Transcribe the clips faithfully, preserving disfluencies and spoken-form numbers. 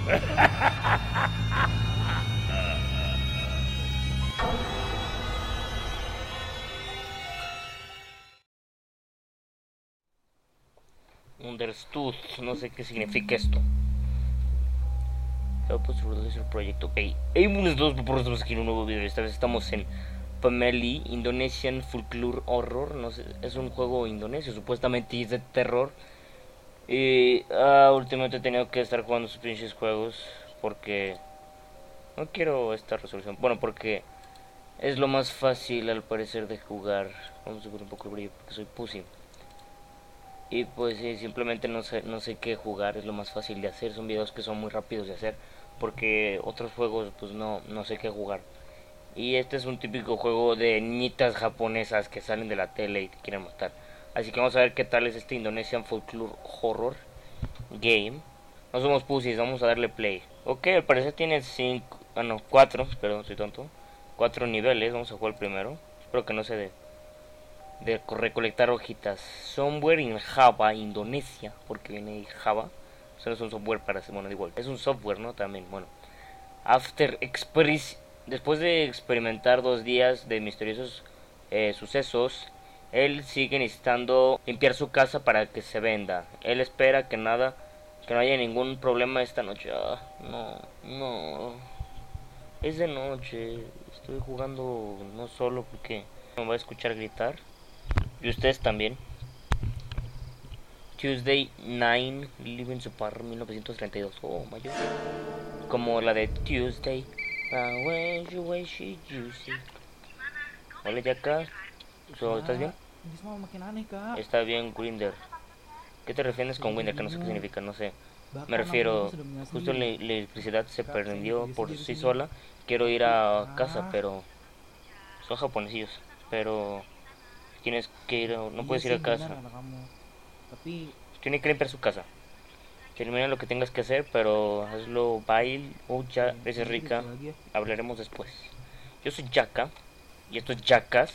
Understood, no sé qué significa esto. Pues el proyecto. Ok, hay unos dos por otros aquí en un nuevo video. Esta vez estamos en Family Indonesian Folklore Horror. No sé, es un juego indonesio, supuestamente es de terror. Y ah, últimamente he tenido que estar jugando sus pinches juegos porque no quiero esta resolución. Bueno, porque es lo más fácil al parecer de jugar. Vamos a subir un poco el brillo porque soy pussy. Y pues sí, simplemente no sé, no sé qué jugar, es lo más fácil de hacer. Son videos que son muy rápidos de hacer porque otros juegos pues no, no sé qué jugar. Y este es un típico juego de niñitas japonesas que salen de la tele y te quieren matar. Así que vamos a ver qué tal es este Indonesian Folklore Horror Game. No somos pussies, vamos a darle play. Ok, al parecer tiene cinco, ah no, cuatro, perdón, soy tonto. Cuatro niveles, vamos a jugar el primero. Espero que no se dé de recolectar hojitas. Somewhere in Java, Indonesia, porque viene Java. Eso no es un software para hacer, bueno, igual. Es un software, ¿no? También, bueno. After Express, después de experimentar dos días de misteriosos eh, sucesos, él sigue necesitando limpiar su casa para que se venda. Él espera que nada, que no haya ningún problema esta noche. Ah, no, no. Es de noche. Estoy jugando no solo porque me voy a escuchar gritar. Y ustedes también. Tuesday nueve, Living Super mil novecientos treinta y dos. Oh, mayor. Como la de Tuesday. Hola, Jacka. So, ¿estás bien? Ini semua makin aneh, Kak. Está bien, Grinder. ¿Qué te refieres con Sudah Grinder? Que no sé qué bingung. significa, no sé. Me Bahkan namanya refiero, sudah mengenal justo la, sendiri. la electricidad se Kak, saya prendió digeser por di sí sini. sola. Quiero ir Tapi, a casa, ah, pero son japonesillos. Pero tienes que ir, no iya puedes ir sih a benar casa. kata kamu. Tapi, Tiene que limpiar su casa. Termina lo que tengas que hacer, pero hazlo bail o ya kayak eres ini rica. gitu lagi ya. Hablaremos después. Yo soy Jacka y esto es Jackas.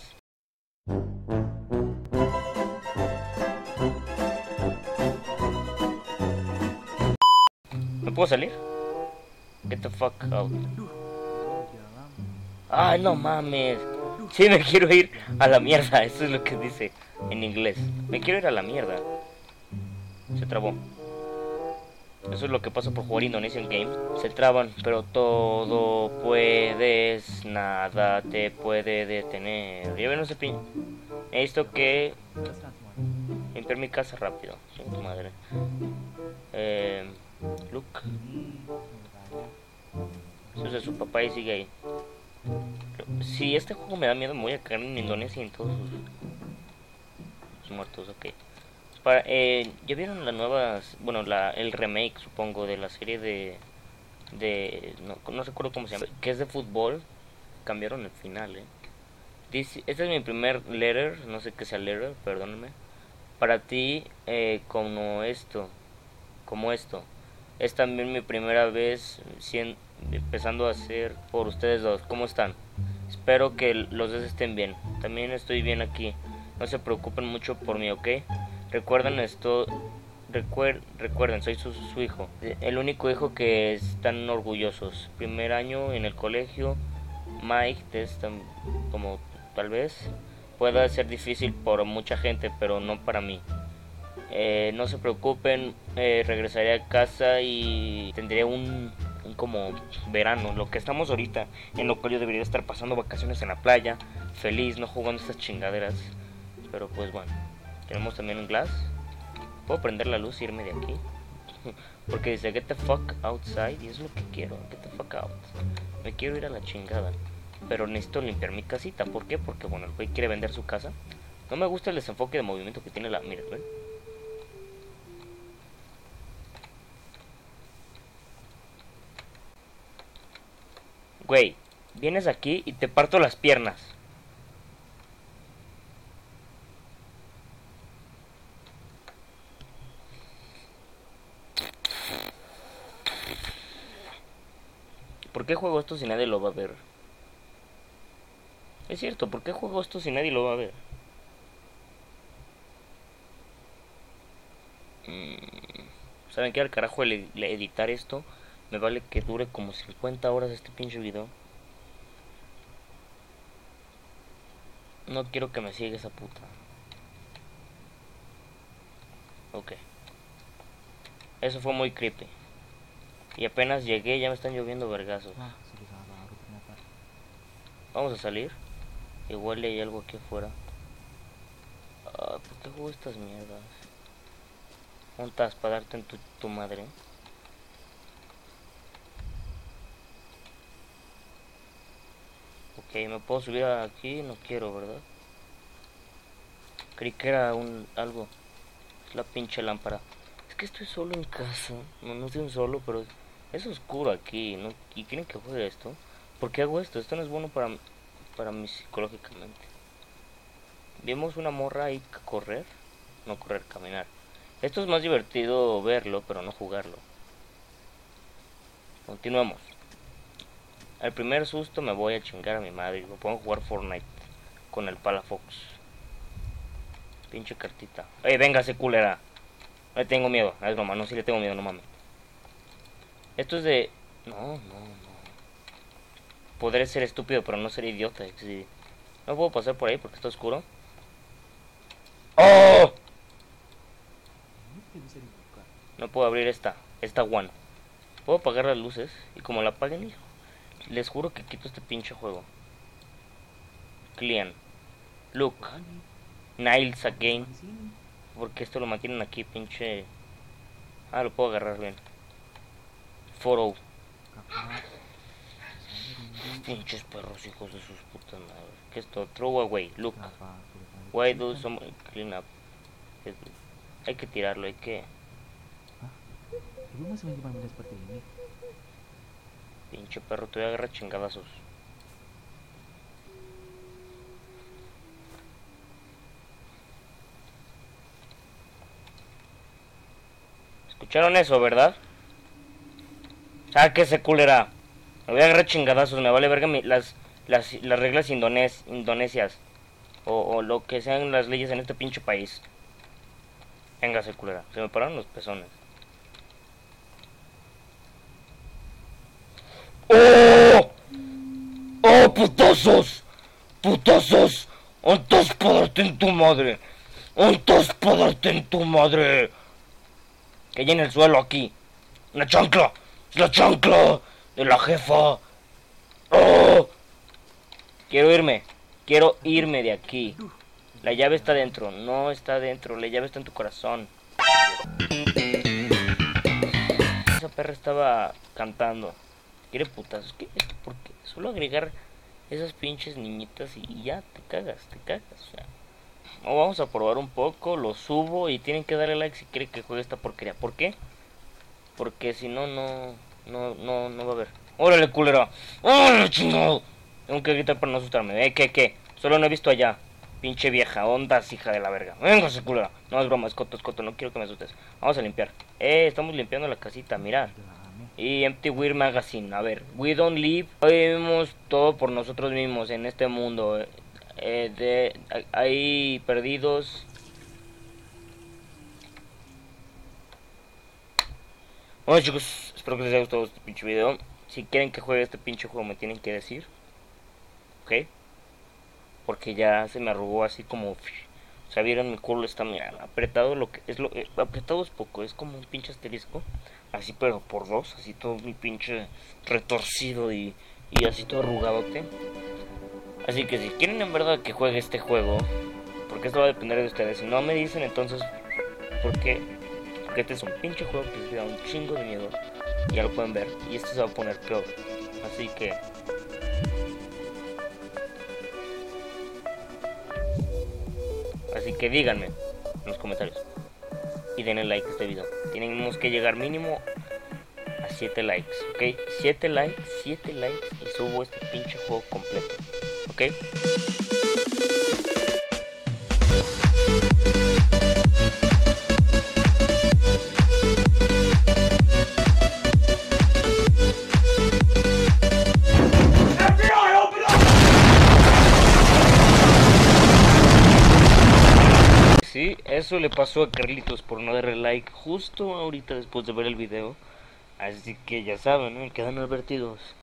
¿Me puedo salir? Get the fuck out. Aduh, gua di dalam. Ay, no mames. Aduh, Sí, me quiero ir jangan a la gitu. mierda. Eso es lo que dice en inglés. Me quiero ir a la mierda. Se trabó. Eso es lo que pasa por jugar Indonesian Games. Se traban, pero todo puedes, nada te puede detener. Ya ven, no sé, pin. Necesito que Terserah semuanya. limpiar mi casa rápido. Sin tu madre. Eh, Luke. Ini mau tanya. Eso es de su papá y sigue ahí. Si este juego me da miedo, me voy a caer en Indonesia y en todos sus, sus muertos, ok. Para, eh, ¿ya vieron la nueva, bueno, la, el remake, supongo, de la serie de, de, no, no recuerdo cómo se llama, que es de fútbol? Cambiaron el final, eh. This, este es mi primer letter, no sé qué sea letter, perdóname. Para ti, eh, como esto, como esto. Es también mi primera vez cien, empezando a hacer por ustedes dos. ¿Cómo están? Espero que los dos estén bien. También estoy bien aquí. No se preocupen mucho por mí, ¿ok? Recuerden esto. Recuer, recuerden, soy su, su hijo. El único hijo que están orgullosos. Primer año en el colegio. Mike, testan como tal vez pueda ser difícil por mucha gente, pero no para mí. Eh, no se preocupen, eh, regresaré a casa y tendré un, un como verano, lo que estamos ahorita, en lo cual yo debería estar pasando vacaciones en la playa, feliz, no jugando estas chingaderas. Pero pues bueno, tenemos también un glass. Puedo prender la luz y irme de aquí. Porque dice get the fuck outside y es lo que quiero, get the fuck out. Me quiero ir a la chingada. Pero necesito limpiar mi casita. ¿Por qué? Porque bueno, el güey quiere vender su casa. No me gusta el desenfoque de movimiento que tiene la... Miren, ¿ven? Güey, vienes aquí y te parto las piernas. ¿Por qué juego esto si nadie lo va a ver? Es cierto, ¿por qué juego esto si nadie lo va a ver? Mm, ¿Saben qué? Al carajo el editar esto. Me vale que dure como cincuenta horas este pinche video. No quiero que me siga esa puta. Ok. Eso fue muy creepy. Y apenas llegué ya me están lloviendo vergazos. Ah, sigurado ternyata. Vamos a salir. Igual hay algo aquí afuera. Ah, ¿por qué juego estas mierdas? Juntas para darte en tu, tu madre. Ok, me puedo subir aquí, no quiero, ¿verdad? Creí que era un algo. Es la pinche lámpara. Es que estoy solo en casa. No, no estoy solo, pero es oscuro aquí, ¿no? ¿Y quieren que juegue esto? ¿Por qué hago esto? Esto no es bueno para, para mí psicológicamente. Vimos una morra ahí correr. No correr, caminar. Esto es más divertido verlo, pero no jugarlo. Continuamos. Al primer susto me voy a chingar a mi madre y me pongo a jugar Fortnite con el Palafox. Pinche cartita. ¡Ey, véngase, culera! No le tengo miedo, es broma, no, sí le tengo miedo, no mames. Esto es de... No, no, no. Podré ser estúpido, pero no ser idiota. Sí. No puedo pasar por ahí porque está oscuro. ¡Oh! No puedo abrir esta, esta one. Puedo apagar las luces y como la apaguen, hijo, les juro que quito este pinche juego. Clean. Look. Niles again. Porque esto lo mantienen aquí, pinche. Ah, lo puedo agarrar bien. Foro. Pinches perros, hijos de sus putas madres. ¿Qué es esto? Throw away. Look. Why do some clean up? Hay que tirarlo, hay que. Ibu masih menyimpan benda seperti ini. Pinche perro, te voy a agarrar chingadazos. ¿Escucharon eso, verdad? Sáquese, culera. Me voy a agarrar chingadazos, me vale verga mi, las, las, las reglas indones, indonesias. O, o lo que sean las leyes en este pinche país. Véngase, culera. Se me pararon los pezones. ¡Oh! ¡Oh, putazos! ¡Putazos! ¡Ontas para darte en tu madre! ¡Ontas para darte en tu madre! Que hay en el suelo aquí. ¡Una chancla! ¡Es la chancla de la jefa! ¡Oh! Quiero irme. Quiero irme de aquí. La llave está dentro. No está dentro. La llave está en tu corazón. Esa perra estaba cantando. Quiere putazos. ¿Qué? ¿Por qué? Solo agregar esas pinches niñitas y ya te cagas, te cagas. O sea, no, vamos a probar un poco, lo subo y tienen que darle like si quieren que juegue esta porquería. ¿Por qué? Porque si no, no, no, no, no va a haber. ¡Órale, culera! ¡Órale, chingado! Tengo que gritar para no asustarme. ¿Eh? ¿Qué, qué? Solo no he visto allá. Pinche vieja, ondas, hija de la verga. Véngase, culera. No es broma, es coto, es coto. No quiero que me asustes. Vamos a limpiar. Eh, estamos limpiando la casita, mira. Y Empty Weird Magazine. A ver, we don't live. Hoy vivimos todo por nosotros mismos en este mundo. Eh, de, hay perdidos. Bueno, chicos, espero que les haya gustado este pinche video. Si quieren que juegue este pinche juego me tienen que decir. ¿Ok? Porque ya se me arrugó así como... O sea, vieron mi culo está mira, apretado. Lo que es lo eh, apretado es poco, es como un pinche asterisco. Así pero por dos, así todo mi pinche retorcido y, y así todo arrugadote. Así que si quieren en verdad que juegue este juego, porque esto va a depender de ustedes. Si no me dicen entonces, ¿por qué? Porque este es un pinche juego que les da un chingo de miedo. Ya lo pueden ver. Y esto se va a poner peor. Así que... Así que díganme en los comentarios. Y denle like a este video. Tenemos que llegar mínimo a siete likes, ¿ok? siete likes, siete likes y subo este pinche juego completo, ¿ok? Sí, eso le pasó a Carlitos por no darle like justo ahorita después de ver el video. Así que ya saben, ¿no? Quedan advertidos.